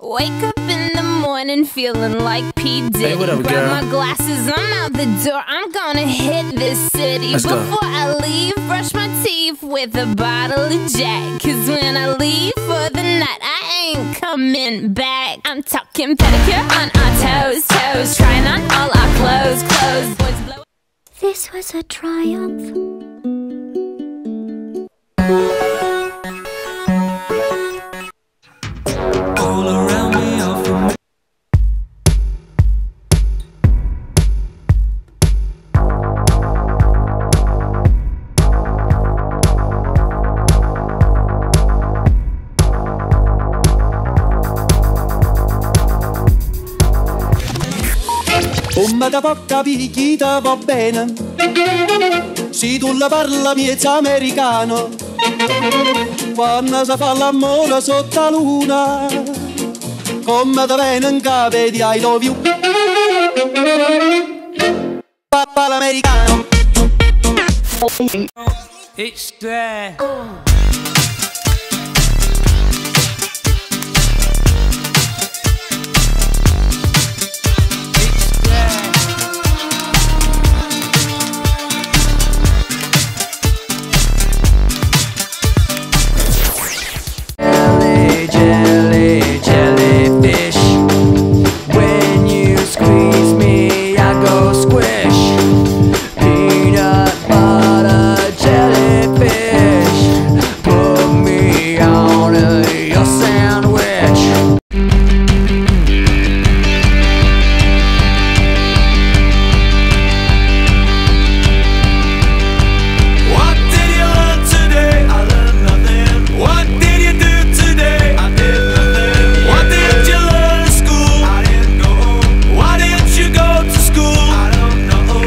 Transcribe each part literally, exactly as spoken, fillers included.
Wake up in the morning feeling like P. Diddy. Hey, what up, Grab girl? my glasses, I'm out the door. I'm gonna hit this city. Let's Before go. I leave, brush my teeth with a bottle of Jack. Cause when I leave for the night, I ain't coming back. I'm talking pedicure on our toes, toes. Trying on all our clothes, clothes. Boys blow. This was a triumph. All around me are familiar. Come da poca picchita va bene, se tu la parla miezza americano, quando si fa l'amore sotto la luna, come da bene in capo di I love you, papà l'americano. It's there. Jelly, jellyfish. When you squeeze me, I go squish. Peanut butter jellyfish. Put me on a, your sandwich. What did you learn today? I learned nothing. What did you do today? I did nothing. What did you learn at school? I didn't go home. Why didn't you go to school? I don't know.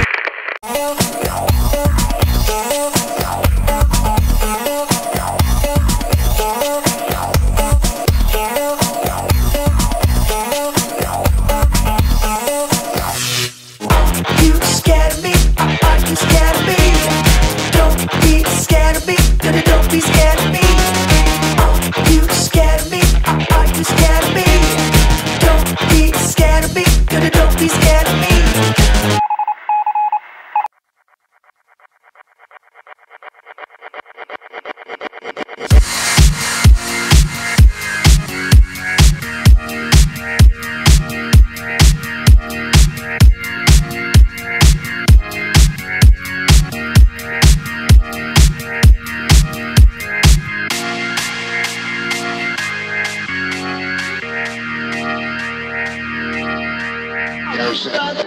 You scared of me, are you scared of me? Don't be scared of me, no, don't be scared of me. You scared of me, are you scared of me? Don't be scared of me, no, don't be scared of me. Yes, sir.